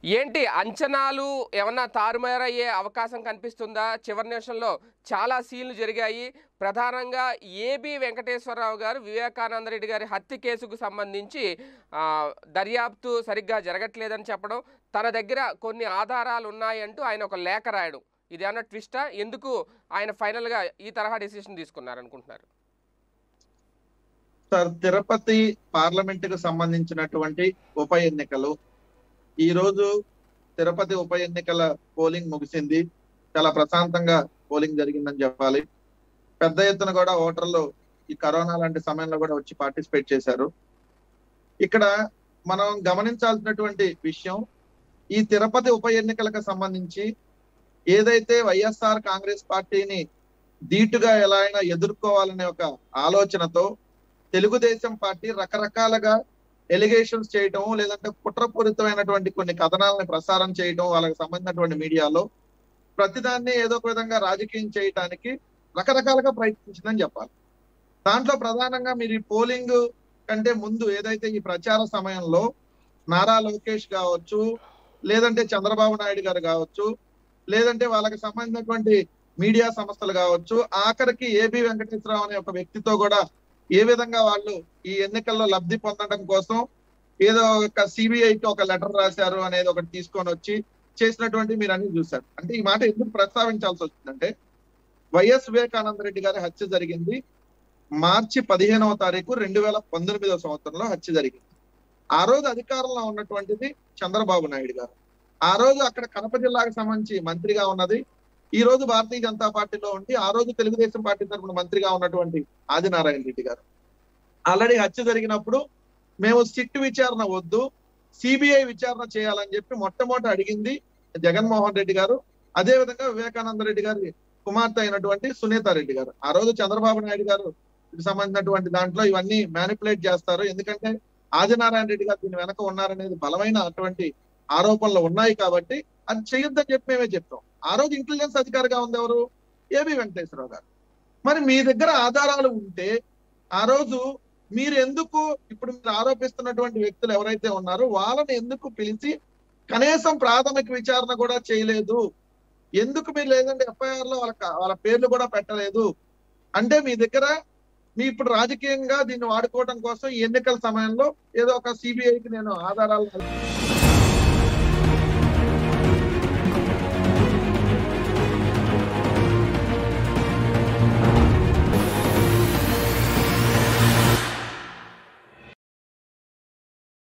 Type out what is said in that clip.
ఏంటి అంచనాలు ఏమన్నా తారుమారయ్యే అవకాశం కనిపిస్తుందా? చివరి నిమిషంలో చాలా సీన్‌లు జరిగాయి. ప్రధానంగా ఏబీ వెంకటేశ్వరరావు గారు వివేకానంద రెడ్డి గారి హత్య కేసుకు సంబంధించి దర్యాప్తు సరిగ్గా జరగట్లేదని చెప్పడం, తన దగ్గర కొన్ని ఆధారాలు ఉన్నాయంటూ ఆయన ఒక లేఖ రాయడం. ఇదేమన్నా ట్విస్టా? ఎందుకు ఆయన ఫైనల్‌గా ఈ తరహా డెసిషన్ తీసుకున్నారనుకుంటున్నారు? సార్, తిరుపతి పార్లమెంటుకు సంబంధించినటువంటి ఉప ఎన్నికలు ఈ రోజు తిరుపతి ఉప ఎన్నికల పోలింగ్ ముగిసింది. చాలా ప్రశాంతంగా పోలింగ్ జరిగిందని చెప్పాలి. పెద్ద ఎత్తున కూడా ఓటర్లు ఈ కరోనా లాంటి సమయంలో కూడా వచ్చి పార్టిసిపేట్ చేశారు. ఇక్కడ మనం గమనించాల్సినటువంటి విషయం, ఈ తిరుపతి ఉప ఎన్నికలకు సంబంధించి ఏదైతే వైఎస్ఆర్ కాంగ్రెస్ పార్టీని ధీటుగా ఎలా అయినా ఎదుర్కోవాలనే ఒక ఆలోచనతో తెలుగుదేశం పార్టీ రకరకాలుగా ఎలిగేషన్స్ చేయటం, లేదంటే కుట్రపూరితమైనటువంటి కొన్ని కథనాలను ప్రసారం చేయటం, వాళ్ళకి సంబంధించినటువంటి మీడియాలో ప్రతిదాన్ని ఏదో ఒక విధంగా రాజకీయం చేయటానికి రకరకాలుగా ప్రయత్నించిందని చెప్పాలి. దాంట్లో ప్రధానంగా మీరు ఈ పోలింగ్ కంటే ముందు ఏదైతే ఈ ప్రచార సమయంలో నారా లోకేష్ కావచ్చు, లేదంటే చంద్రబాబు నాయుడు గారు కావచ్చు, లేదంటే వాళ్ళకి సంబంధించినటువంటి మీడియా సంస్థలు కావచ్చు, ఆఖరికి ఏబీ వెంకటేశ్వరరావు అనే ఒక వ్యక్తితో కూడా ఏ విధంగా వాళ్ళు ఈ ఎన్నికల్లో లబ్ధి పొందడం కోసం ఏదో ఒక సిబిఐకి ఒక లెటర్ రాశారు అనేది ఒకటి తీసుకొని వచ్చి చేసినటువంటి మీరు అన్ని చూశారు. అంటే ఈ మాట ఎందుకు ప్రస్తావించాల్సి వచ్చిందంటే, వైఎస్ వివేకానంద రెడ్డి గారి హత్య జరిగింది మార్చి 15వ తారీఖు 2019వ సంవత్సరంలో హత్య జరిగింది. ఆ రోజు అధికారంలో ఉన్నటువంటిది చంద్రబాబు నాయుడు గారు. ఆ రోజు అక్కడ కడప జిల్లాకు సంబంధించి మంత్రిగా ఉన్నది ఈ రోజు భారతీయ జనతా పార్టీలో ఉండి ఆ రోజు తెలుగుదేశం పార్టీ తరఫున మంత్రిగా ఉన్నటువంటి ఆదినారాయణ రెడ్డి గారు. ఆల్రెడీ హత్య జరిగినప్పుడు మేము సిట్ విచారణ వద్దు, సిబిఐ విచారణ చేయాలని చెప్పి మొట్టమొదటి అడిగింది జగన్మోహన్ రెడ్డి గారు. అదే విధంగా వివేకానంద రెడ్డి గారి కుమార్తె అయినటువంటి సునీత రెడ్డి గారు. ఆ రోజు చంద్రబాబు నాయుడు గారు సంబంధించినటువంటి దాంట్లో ఇవన్నీ మ్యానిపులేట్ చేస్తారు, ఎందుకంటే ఆదినారాయణ రెడ్డి గారు దీని వెనక ఉన్నారనేది బలమైన అటువంటి ఆరోపణలు ఉన్నాయి కాబట్టి అది చేయొద్దని చెప్పి మేమే చెప్తాం. ఆ రోజు ఇంటెలిజెన్స్ అధికారిగా ఉంది ఎవరు? ఏబీ వెంకటేశ్వరరావు గారు. మరి మీ దగ్గర ఆధారాలు ఉంటే ఆ రోజు మీరు ఎందుకు ఇప్పుడు మీరు ఆరోపిస్తున్నటువంటి వ్యక్తులు ఎవరైతే ఉన్నారో వాళ్ళని ఎందుకు పిలిచి కనీసం ప్రాథమిక విచారణ కూడా చేయలేదు? ఎందుకు మీరు లేదంటే ఎఫ్ఐఆర్ లో వాళ్ళ పేర్లు కూడా పెట్టలేదు? అంటే మీ దగ్గర మీ ఇప్పుడు రాజకీయంగా దీన్ని వాడుకోవడం కోసం ఈ ఎన్నికల సమయంలో ఏదో ఒక సిబిఐకి నేను ఆధారాలు